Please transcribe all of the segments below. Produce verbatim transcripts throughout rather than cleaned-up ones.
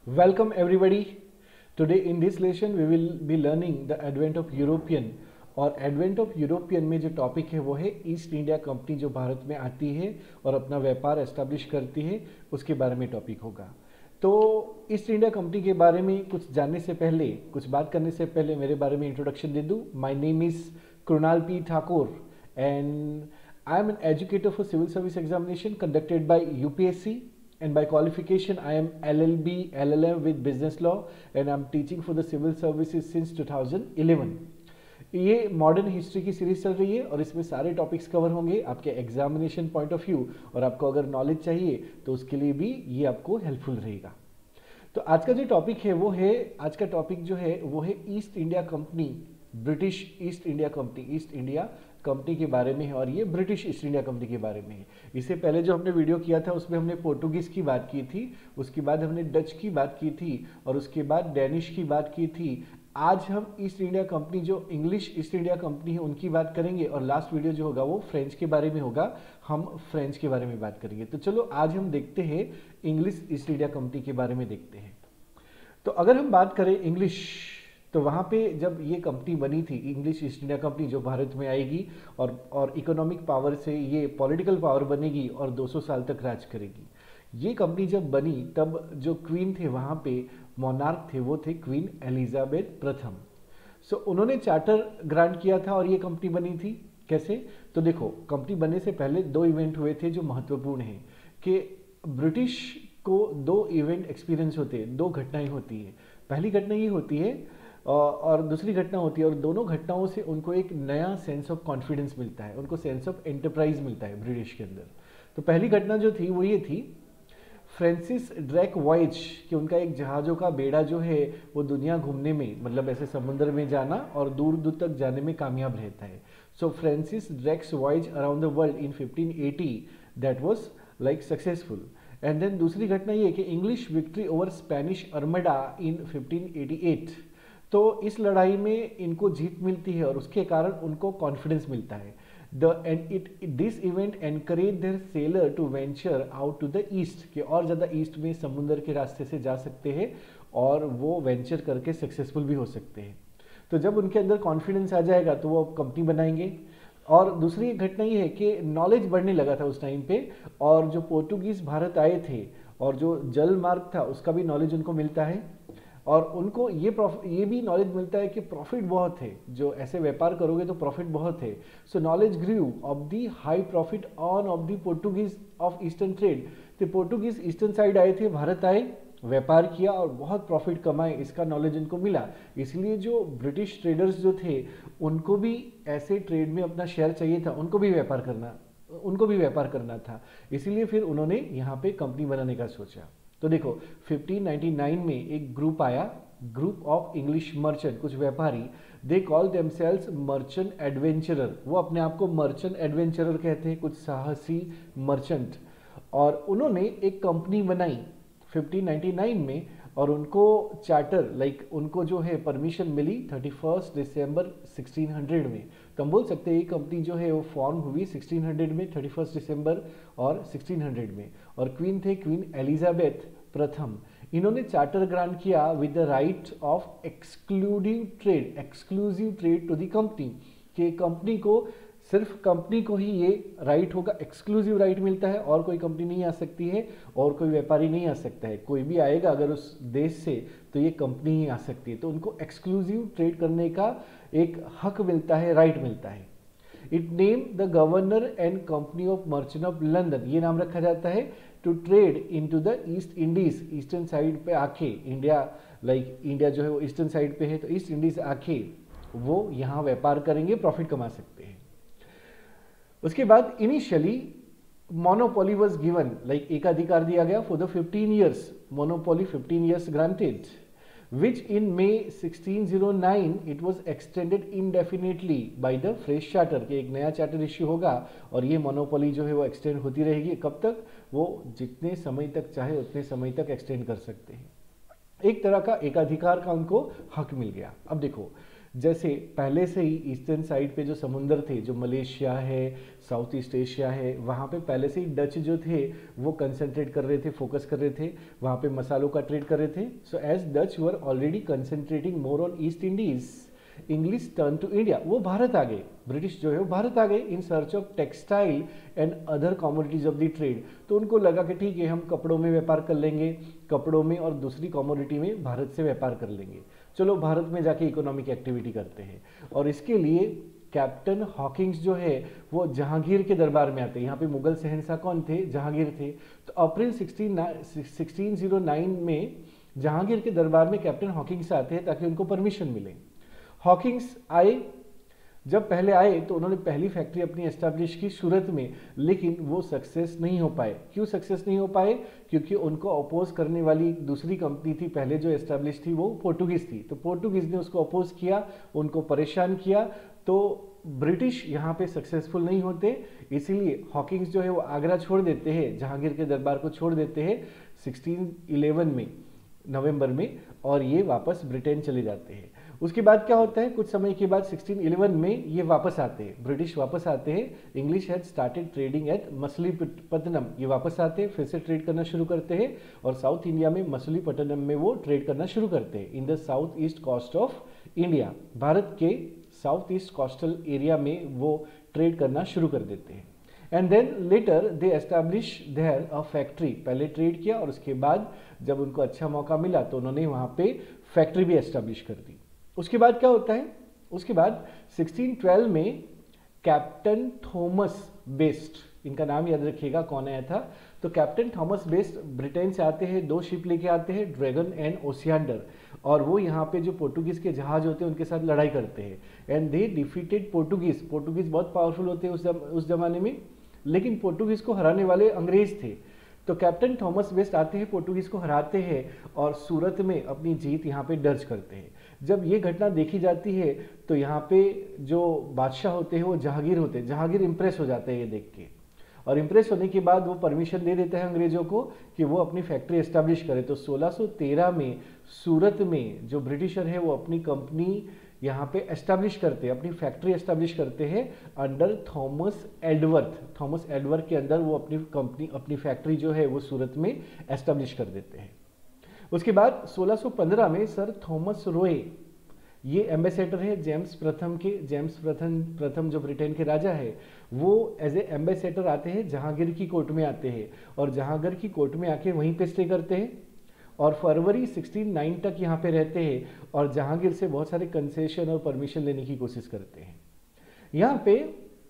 Welcome everybody. Today in this lesson we will be learning the advent of European और advent of European में जो topic है वो है ईस्ट इंडिया कंपनी जो भारत में आती है और अपना व्यापार एस्टेब्लिश करती है, उसके बारे में टॉपिक होगा। तो ईस्ट इंडिया कंपनी के बारे में कुछ जानने से पहले, कुछ बात करने से पहले मेरे बारे में इंट्रोडक्शन दे दूं। My name is Krunal P Thakur and I am an educator for civil service examination conducted by UPSC, and by qualification I am L L B L L M with business law and I am teaching for the civil services since two thousand eleven। ये modern history की series चल रही है और इसमें सारे topics cover होंगे आपके एग्जामिनेशन पॉइंट ऑफ व्यू, और आपको अगर नॉलेज चाहिए तो उसके लिए भी ये आपको हेल्पफुल रहेगा। तो आज का जो टॉपिक है वो है, आज का टॉपिक जो है वो है East India company, British East India company, East India company के बारे में है और ये ब्रिटिश ईस्ट इंडिया कंपनी के बारे में है। इससे पहले जो हमने वीडियो किया था उसमें हमने पोर्टुगीज की बात की थी, उसके बाद हमने डच की बात की थी और उसके बाद डेनिश की बात की थी। आज हम ईस्ट इंडिया कंपनी जो इंग्लिश ईस्ट इंडिया कंपनी है उनकी बात करेंगे और लास्ट वीडियो जो होगा वो फ्रेंच के बारे में होगा, हम फ्रेंच के बारे में बात करेंगे। तो चलो आज हम देखते हैं इंग्लिश ईस्ट इंडिया कंपनी के बारे में देखते हैं। तो अगर हम बात करें इंग्लिश, तो वहाँ पे जब ये कंपनी बनी थी इंग्लिश ईस्ट इंडिया कंपनी जो भारत में आएगी और और इकोनॉमिक पावर से ये पॉलिटिकल पावर बनेगी और दो सौ साल तक राज करेगी। ये कंपनी जब बनी तब जो क्वीन थे वहाँ पे, मोनार्क थे, वो थे क्वीन एलिजाबेथ प्रथम। सो उन्होंने चार्टर ग्रांट किया था और ये कंपनी बनी थी। कैसे? तो देखो, कंपनी बनने से पहले दो इवेंट हुए थे जो महत्वपूर्ण हैं कि ब्रिटिश को दो इवेंट एक्सपीरियंस होते हैं, दो घटनाएं होती है। पहली घटना ये होती है और दूसरी घटना होती है, और दोनों घटनाओं से उनको एक नया सेंस ऑफ कॉन्फिडेंस मिलता है, उनको सेंस ऑफ एंटरप्राइज मिलता है ब्रिटिश के अंदर। तो पहली घटना जो थी वो ये थी, फ्रांसिस ड्रेक वॉयज, कि उनका एक जहाज़ों का बेड़ा जो है वो दुनिया घूमने में, मतलब ऐसे समुद्र में जाना और दूर दूर तक जाने में कामयाब रहता है। So Francis Drake's voyage around the world in fifteen eighty, that was like successful. And then दूसरी घटना ये कि English victory over Spanish armada in fifteen eighty eight. तो इस लड़ाई में इनको जीत मिलती है और उसके कारण उनको कॉन्फिडेंस मिलता है। The and it this event encourage their sailor to venture out to the east, कि और ज़्यादा ईस्ट में समुद्र के रास्ते से जा सकते हैं और वो वेंचर करके सक्सेसफुल भी हो सकते हैं। तो जब उनके अंदर कॉन्फिडेंस आ जाएगा तो वो कंपनी बनाएंगे। और दूसरी घटना ये है कि नॉलेज बढ़ने लगा था उस टाइम पे, और जो पोर्टुगीज भारत आए थे और जो जल मार्ग था उसका भी नॉलेज उनको मिलता है, और उनको ये ये भी नॉलेज मिलता है कि प्रॉफिट बहुत है, जो ऐसे व्यापार करोगे तो प्रॉफिट बहुत है। So knowledge grew of the high profit on of the Portuguese of eastern trade. तो पोर्टुगीज ईस्टर्न साइड आए थे, भारत आए, व्यापार किया और बहुत प्रॉफिट कमाए, इसका नॉलेज उनको मिला। इसलिए जो ब्रिटिश ट्रेडर्स जो थे उनको भी ऐसे ट्रेड में अपना शेयर चाहिए था, उनको भी व्यापार करना उनको भी व्यापार करना था। इसीलिए फिर उन्होंने यहाँ पे कंपनी बनाने का सोचा। तो देखो, फिफ्टीन नाइंटी नाइन में एक ग्रुप आया, ग्रुप ऑफ इंग्लिश मर्चेंट, कुछ व्यापारी, they call themselves merchant adventurer. वो अपने आप को मर्चेंट एडवेंचरर कहते हैं, कुछ साहसी मर्चेंट। और उन्होंने एक कंपनी बनाई फिफ्टीन नाइंटी नाइन में और उनको चार्टर, लाइक उनको जो है परमिशन मिली thirty first December sixteen hundred में। तो हम बोल सकते हैं ये कंपनी जो है वो फॉर्म हुई सिक्सटीन हंड्रेड में, थर्टी फर्स्ट दिसंबर और सिक्सटीन हंड्रेड में। और क्वीन थे क्वीन एलिजाबेथ प्रथम। इन्होंने चार्टर ग्रांट किया with the right of exclusive trade, exclusive trade to the company, कि कंपनी को, सिर्फ कंपनी को ही ये राइट होगा, एक्सक्लूसिव राइट मिलता है, और कोई कंपनी नहीं आ सकती है और कोई व्यापारी नहीं आ सकता है। कोई भी आएगा अगर उस देश से तो ये कंपनी ही आ सकती है। तो उनको एक्सक्लूसिव ट्रेड करने का एक हक मिलता है, राइट मिलता है। It name the governor and company of merchant of London, ये नाम रखा जाता है, to trade into the East Indies, eastern side पे आके, इंडिया लाइक इंडिया जो है वो ईस्टर्न साइड पे है, तो ईस्ट इंडीज आके वो यहाँ व्यापार करेंगे, प्रॉफिट कमा सकते हैं। उसके बाद initially monopoly was given, like एकाधिकार दिया गया for the fifteen years, monopoly fifteen years granted, which in May sixteen O nine it was extended indefinitely by the fresh charter, कि एक नया चार्टर इश्यू होगा और ये मोनोपोली जो है वो एक्सटेंड होती रहेगी। कब तक? वो जितने समय तक चाहे उतने समय तक एक्सटेंड कर सकते हैं। एक तरह का एकाधिकार का उनको हक मिल गया। अब देखो, जैसे पहले से ही ईस्टर्न साइड पे जो समुंदर थे, जो मलेशिया है, साउथ ईस्ट एशिया है, वहाँ पे पहले से ही डच जो थे वो कंसंट्रेट कर रहे थे, फोकस कर रहे थे, वहाँ पे मसालों का ट्रेड कर रहे थे। So as Dutch were already concentrating more on East Indies, English turn to India, वो भारत आ गए, ब्रिटिश जो है वो भारत आ गए in search of textile and other commodities of the trade. तो उनको लगा कि ठीक है, हम कपड़ों में व्यापार कर लेंगे, कपड़ों में और दूसरी कॉमोडिटी में भारत से व्यापार कर लेंगे, चलो भारत में जाके इकोनॉमिक एक्टिविटी करते हैं। और इसके लिए कैप्टन हॉकिंग्स जो है वो जहांगीर के दरबार में आते हैं। यहाँ पे मुगल शहंशाह कौन थे? जहांगीर थे। तो अप्रैल सिक्सटीन जीरो नाइन में जहांगीर के दरबार में कैप्टन हॉकिंग्स आते हैं ताकि उनको परमिशन मिले। हॉकिंग्स आए, जब पहले आए तो उन्होंने पहली फैक्ट्री अपनी एस्टैब्लिश की सूरत में, लेकिन वो सक्सेस नहीं हो पाए। क्यों सक्सेस नहीं हो पाए? क्योंकि उनको अपोज करने वाली दूसरी कंपनी थी पहले जो एस्टैब्लिश थी, वो पोर्टुगीज थी। तो पोर्टुगीज ने उसको अपोज किया, उनको परेशान किया, तो ब्रिटिश यहाँ पे सक्सेसफुल नहीं होते। इसीलिए हॉकिंग्स जो है वो आगरा छोड़ देते हैं, जहांगीर के दरबार को छोड़ देते हैं सिक्सटीन इलेवन में, नवंबर में, और ये वापस ब्रिटेन चले जाते हैं। उसके बाद क्या होता है, कुछ समय के बाद सिक्सटीन इलेवन में ये वापस आते हैं, ब्रिटिश वापस आते हैं। English had started trading at Machilipatnam, ये वापस आते हैं, फिर से ट्रेड करना शुरू करते हैं और साउथ इंडिया में मछलीपट्टनम में वो ट्रेड करना शुरू करते हैं। In the south east coast of India, Bharat के साउथ ईस्ट कोस्टल एरिया में वो ट्रेड करना शुरू कर देते हैं। And then later they establish their a factory, पहले ट्रेड किया और उसके बाद जब उनको अच्छा मौका मिला तो उन्होंने वहाँ पे फैक्ट्री भी एस्टैब्लिश कर दी। उसके बाद क्या होता है, उसके बाद सिक्सटीन ट्वेल्व में कैप्टन थॉमस बेस्ट, इनका नाम याद रखिएगा कौन आया था, तो कैप्टन थॉमस बेस्ट ब्रिटेन से आते हैं, दो शिप लेके आते हैं, ड्रैगन एंड ओसियंडर, और वो यहाँ पे जो पोर्टुगीज के जहाज होते हैं उनके साथ लड़ाई करते हैं। And they defeated Portuguese, Portuguese बहुत पावरफुल होते हैं उस जम, उस जमाने में, लेकिन पोर्टुगीज को हराने वाले अंग्रेज थे। तो कैप्टन थॉमस बेस्ट आते हैं, पोर्टुगीज को हराते हैं और सूरत में अपनी जीत यहाँ पे दर्ज करते हैं। जब ये घटना देखी जाती है तो यहाँ पे जो बादशाह होते हैं वो जहांगीर होते हैं, जहांगीर इंप्रेस हो जाते हैं ये देख के, और इंप्रेस होने के बाद वो परमिशन दे देते हैं अंग्रेजों को कि वो अपनी फैक्ट्री एस्टैब्लिश करें। तो सोलह सौ तेरह में सूरत में जो ब्रिटिशर है वो अपनी कंपनी यहाँ पे एस्टैब्लिश करते हैं, अपनी फैक्ट्री एस्टैब्लिश करते हैं under Thomas Aldworth. Thomas Aldworth के अंदर वो अपनी कंपनी, अपनी फैक्ट्री जो है वो सूरत में एस्टैब्लिश कर देते हैं। उसके बाद सोलह सौ पंद्रह में सर थॉमस रॉय, ये एम्बेसडर है जेम्स प्रथम के, जेम्स प्रथम प्रथम जो ब्रिटेन के राजा है, वो एज ए एम्बेसडर आते हैं, जहांगीर की कोर्ट में आते हैं और जहांगीर की कोर्ट में आके वहीं पे स्टे करते हैं और फरवरी सिक्सटीन नाइन तक यहाँ पे रहते हैं और जहांगीर से बहुत सारे कंसेशन और परमिशन लेने की कोशिश करते हैं। यहाँ पे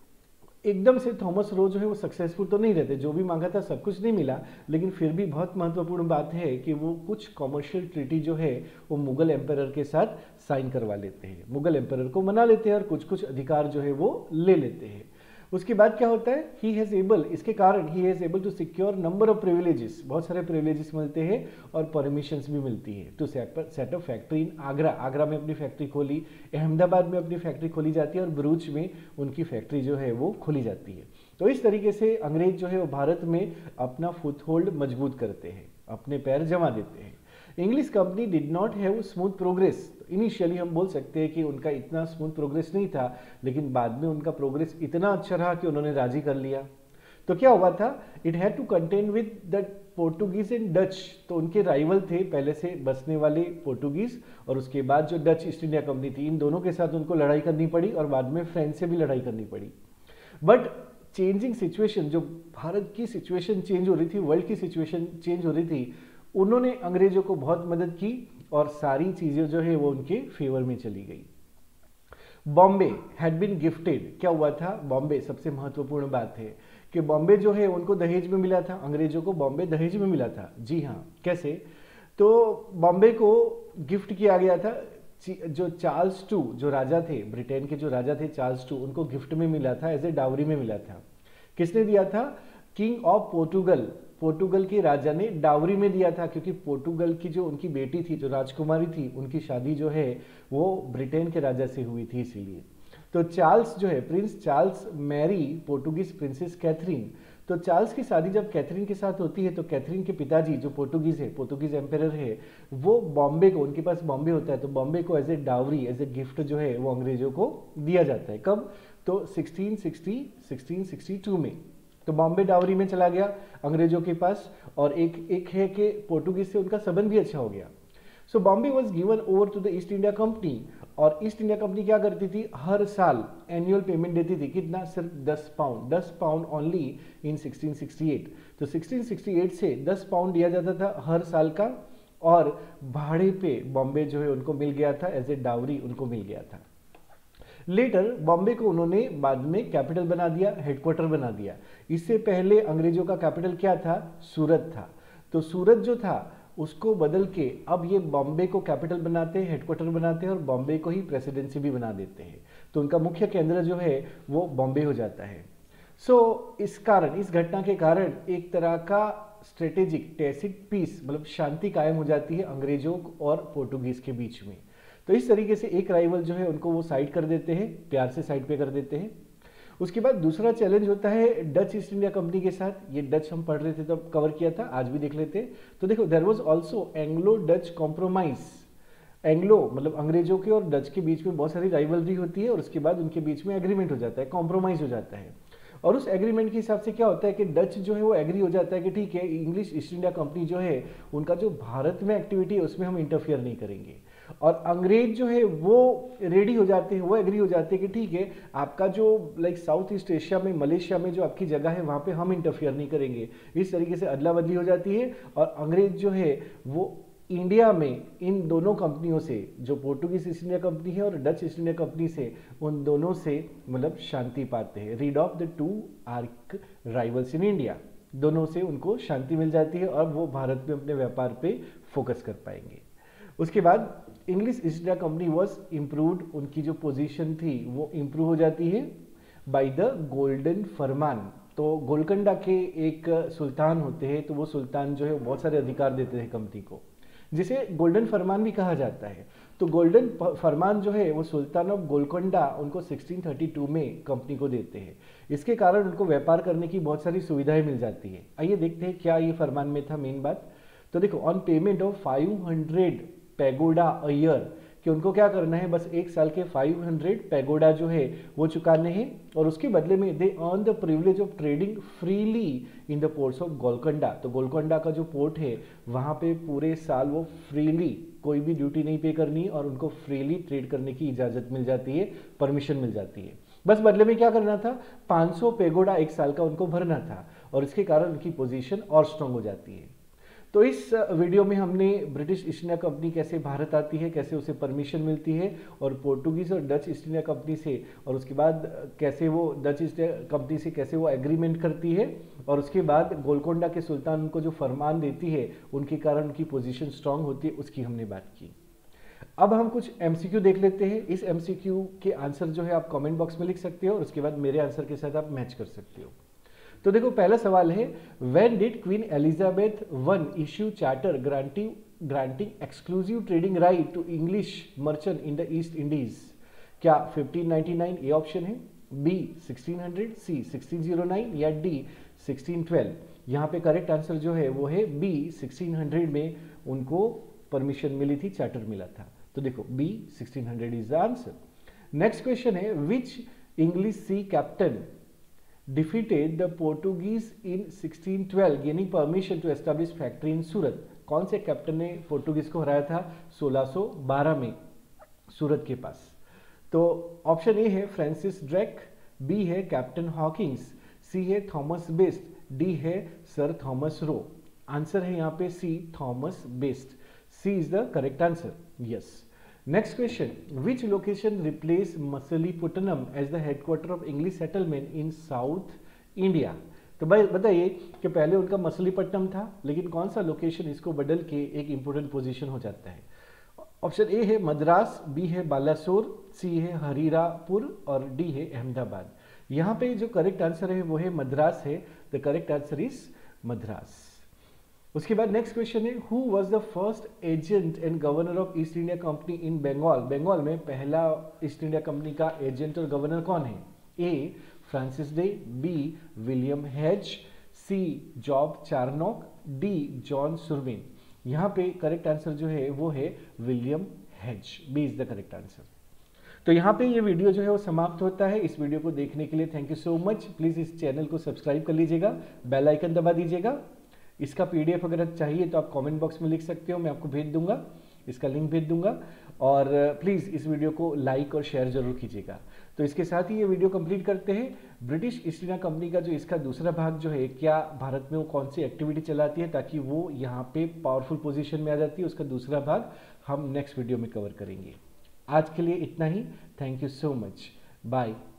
एकदम से थॉमस रो जो है वो सक्सेसफुल तो नहीं रहते, जो भी मांगा था सब कुछ नहीं मिला, लेकिन फिर भी बहुत महत्वपूर्ण बात है कि वो कुछ कॉमर्शियल ट्रीटी जो है वो मुगल एम्पायर के साथ साइन करवा लेते हैं, मुगल एम्पायर को मना लेते हैं और कुछ कुछ अधिकार जो है वो ले लेते हैं। उसके बाद क्या होता है, ही हैज़ एबल, इसके कारण ही has able to secure number of privileges, बहुत सारे प्रिविलेजेस मिलते हैं और परमिशंस भी मिलती है to set up factory in Agra, Agra में अपनी फैक्ट्री खोली, अहमदाबाद में अपनी फैक्ट्री खोली जाती है और भरूच में उनकी फैक्ट्री जो है वो खोली जाती है। तो इस तरीके से अंग्रेज जो है वो भारत में अपना फुट होल्ड मजबूत करते हैं, अपने पैर जमा देते हैं। English company did not have smooth progress, initially हम बोल सकते हैं कि उनका इतना स्मूथ प्रोग्रेस नहीं था, लेकिन बाद में उनका प्रोग्रेस इतना अच्छा रहा कि उन्होंने राजी कर लिया। तो क्या हुआ था, it had to contend with the Portuguese and Dutch, तो उनके राइवल थे पहले से बसने वाले पोर्टुगीज और उसके बाद जो डच ईस्ट इंडिया कंपनी थी, इन दोनों के साथ उनको लड़ाई करनी पड़ी और बाद में फ्रेंच से भी लड़ाई करनी पड़ी। बट चेंजिंग सिचुएशन, जो भारत की सिचुएशन चेंज हो रही थी, वर्ल्ड की सिचुएशन चेंज हो रही थी, उन्होंने अंग्रेजों को बहुत मदद की और सारी चीजें जो है वो उनके फेवर में चली गई। बॉम्बे हैड बीन गिफ्टेड, क्या हुआ था, बॉम्बे सबसे महत्वपूर्ण बात है कि बॉम्बे जो है उनको दहेज में मिला था, अंग्रेजों को बॉम्बे दहेज में मिला था। जी हाँ, कैसे, तो बॉम्बे को गिफ्ट किया गया था, जो चार्ल्स टू जो राजा थे, ब्रिटेन के जो राजा थे चार्ल्स टू, उनको गिफ्ट में मिला था, एज ए डावरी में मिला था। किसने दिया था, किंग ऑफ पोर्टुगल, पोर्टुगल के राजा ने डावरी में दिया था, क्योंकि पोर्टुगल की जो उनकी बेटी थी, जो राजकुमारी थी, उनकी शादी जो है वो ब्रिटेन के राजा से हुई थी, इसीलिए। तो चार्ल्स जो है, prince Charles marry Portuguese princess Catherine, तो चार्ल्स की शादी जब कैथरीन के साथ होती है तो कैथरीन के पिताजी जो पोर्टुगीज है, पोर्टुगीज एम्पेरर है, वो बॉम्बे को, उनके पास बॉम्बे होता है, तो बॉम्बे को as a dowry, as a gift जो है वो अंग्रेजों को दिया जाता है। कब? तो sixteen sixty sixteen sixty two में। तो बॉम्बे डावरी में चला गया अंग्रेजों के पास, और एक एक है कि पोर्टुगीज से उनका संबंध भी अच्छा हो गया। सो Bombay was given over to the East India company, और ईस्ट इंडिया कंपनी क्या करती थी, हर साल एनुअल पेमेंट देती थी। कितना? सिर्फ दस पाउंड, दस pound only in sixteen sixty eight. तो सिक्सटीन सिक्सटी एट से दस पाउंड दिया जाता था हर साल का, और भाड़े पे बॉम्बे जो है उनको मिल गया था, एज ए डावरी उनको मिल गया था। लेटर बॉम्बे को उन्होंने बाद में कैपिटल बना दिया, हेडक्वार्टर बना दिया। इससे पहले अंग्रेजों का कैपिटल क्या था? सूरत था। तो सूरत जो था उसको बदल के अब ये बॉम्बे को कैपिटल बनाते हैं, हेडक्वार्टर बनाते हैं, और बॉम्बे को ही प्रेसिडेंसी भी बना देते हैं। तो उनका मुख्य केंद्र जो है वो बॉम्बे हो जाता है। सो so, इस कारण, इस घटना के कारण एक तरह का स्ट्रेटेजिक टैसिट पीस, मतलब शांति कायम हो जाती है अंग्रेजों और पोर्टुगीज के बीच में। तो इस तरीके से एक राइवल जो है उनको वो साइड कर देते हैं, प्यार से साइड पे कर देते हैं। उसके बाद दूसरा चैलेंज होता है डच ईस्ट इंडिया कंपनी के साथ। ये डच हम पढ़ रहे थे तो कवर किया था, आज भी देख लेते हैं। तो देखो, there was also Anglo Dutch compromise. Anglo मतलब अंग्रेजों के और डच के बीच में बहुत सारी राइवलरी होती है, और उसके बाद उनके बीच में एग्रीमेंट हो जाता है, कॉम्प्रोमाइज हो जाता है। और उस एग्रीमेंट के हिसाब से क्या होता है कि डच जो है वो एग्री हो जाता है कि ठीक है, इंग्लिश ईस्ट इंडिया कंपनी जो है उनका जो भारत में एक्टिविटी है उसमें हम इंटरफियर नहीं करेंगे। और अंग्रेज जो है वो रेडी हो जाते हैं, वो एग्री हो जाते हैं कि ठीक है, आपका जो लाइक साउथ ईस्ट एशिया में, मलेशिया में जो आपकी जगह है वहाँ पे हम इंटरफियर नहीं करेंगे। इस तरीके से अदला बदली हो जाती है, और अंग्रेज जो है वो इंडिया में इन दोनों कंपनियों से, जो पोर्टुगीज ईस्ट इंडिया कंपनी है और डच ईस्ट इंडिया कंपनी से, उन दोनों से मतलब शांति पाते हैं। Rid of the two arch rivals in India, दोनों से उनको शांति मिल जाती है और वो भारत में अपने व्यापार पे फोकस कर पाएंगे। उसके बाद English East India company was improved, उनकी जो पोजीशन थी वो इम्प्रूव हो जाती है बाय द गोल्डन फरमान। तो गोलकंडा के एक सुल्तान होते हैं, तो वो सुल्तान जो है वो बहुत सारे अधिकार देते हैं कंपनी को, जिसे गोल्डन फरमान भी कहा जाता है। तो गोल्डन फरमान जो है वो सुल्तान ऑफ गोलकोंडा उनको सिक्सटीन थर्टी टू में कंपनी को देते हैं। इसके कारण उनको व्यापार करने की बहुत सारी सुविधाएं मिल जाती है। आइए देखते हैं क्या ये फरमान में था मेन बात। तो देखो, on payment of five hundred pagoda a year, कि उनको क्या करना है, बस एक साल के फाइव हंड्रेड पैगोडा जो है वो चुकाने हैं, और उसके बदले में they earn the privilege of trading freely in the ports of Golconda. तो गोलकोंडा का जो पोर्ट है वहाँ पे पूरे साल वो फ्रीली, कोई भी ड्यूटी नहीं पे करनी, और उनको फ्रीली ट्रेड करने की इजाज़त मिल जाती है, परमिशन मिल जाती है। बस बदले में क्या करना था, पाँच सौ पैगोडा एक साल का उनको भरना था, और इसके कारण उनकी पोजीशन और स्ट्रांग हो जाती है। तो इस वीडियो में हमने ब्रिटिश ईस्ट इंडिया कंपनी कैसे भारत आती है, कैसे उसे परमिशन मिलती है, और पोर्टुगीज और डच ईस्ट इंडिया कंपनी से, और उसके बाद कैसे वो डच ईस्ट इंडिया कंपनी से कैसे वो एग्रीमेंट करती है, और उसके बाद गोलकोंडा के सुल्तान उनको जो फरमान देती है उनके कारण उनकी पोजीशन स्ट्रांग होती है, उसकी हमने बात की। अब हम कुछ एमसीक्यू देख लेते हैं। इस एमसीक्यू के आंसर जो है आप कमेंट बॉक्स में लिख सकते हो, और उसके बाद मेरे आंसर के साथ आप मैच कर सकते हो। तो देखो, पहला सवाल है, when did queen Elizabeth one issue charter granting granting exclusive trading right to English merchant in the East Indies? क्या fifteen ninety nine A option है, B sixteen hundred, C sixteen O nine, या D sixteen twelve? यहाँ पे correct answer जो है वो है B, sixteen hundred में उनको परमिशन मिली थी, चार्टर मिला था। तो देखो, B sixteen hundred is the answer. Next question है, which English sea captain defeated the Portuguese in sixteen twelve gaining permission to establish factory in Surat? कौन से कैप्टन ने पोर्टुगीज को हराया था सोलह सौ बारह में सूरत के पास? तो ऑप्शन ए है फ्रांसिस ड्रेक, बी है कैप्टन हॉकिंस, सी है थॉमस बेस्ट, डी है सर थॉमस रो। आंसर है यहाँ पे C, Thomas Best. C is the correct answer, yes. Next question, which location replace Masulipatnam as the headquarter of English settlement in south India? तो भाई बताइए कि पहले उनका मसलीपट्टनम था, लेकिन कौन सा लोकेशन इसको बदल के एक इंपोर्टेंट पोजीशन हो जाता है? ऑप्शन ए है मद्रास, बी है बालासोर, सी है हरीरापुर, और डी है अहमदाबाद। यहाँ पे जो करेक्ट आंसर है वो है मद्रास है। The correct answer is Madras. उसके बाद नेक्स्ट क्वेश्चन है, who was the first agent and governor of East India company in Bengal? Bengal में पहला ईस्ट इंडिया कंपनी का एजेंट और गवर्नर कौन है? A Francis Day, B William Hedges, C Job Charnock, D John Surwin. यहाँ पे correct answer जो है वो है William Hedges, B is the correct answer. तो यहाँ पे ये वीडियो जो है वो समाप्त होता है। इस वीडियो को देखने के लिए thank you so much. Please इस चैनल को सब्सक्राइब कर लीजिएगा, बेल आइकन दबा दीजिएगा। इसका पीडीएफ अगर चाहिए तो आप कमेंट बॉक्स में लिख सकते हो, मैं आपको भेज दूंगा, इसका लिंक भेज दूंगा। और प्लीज़ इस वीडियो को लाइक और शेयर जरूर कीजिएगा। तो इसके साथ ही ये वीडियो कंप्लीट करते हैं। ब्रिटिश ईस्ट इंडिया कंपनी का जो इसका दूसरा भाग जो है, क्या भारत में वो कौन सी एक्टिविटी चलाती है ताकि वो यहाँ पे पावरफुल पोजीशन में आ जाती है, उसका दूसरा भाग हम नेक्स्ट वीडियो में कवर करेंगे। आज के लिए इतना ही। Thank you so much, bye.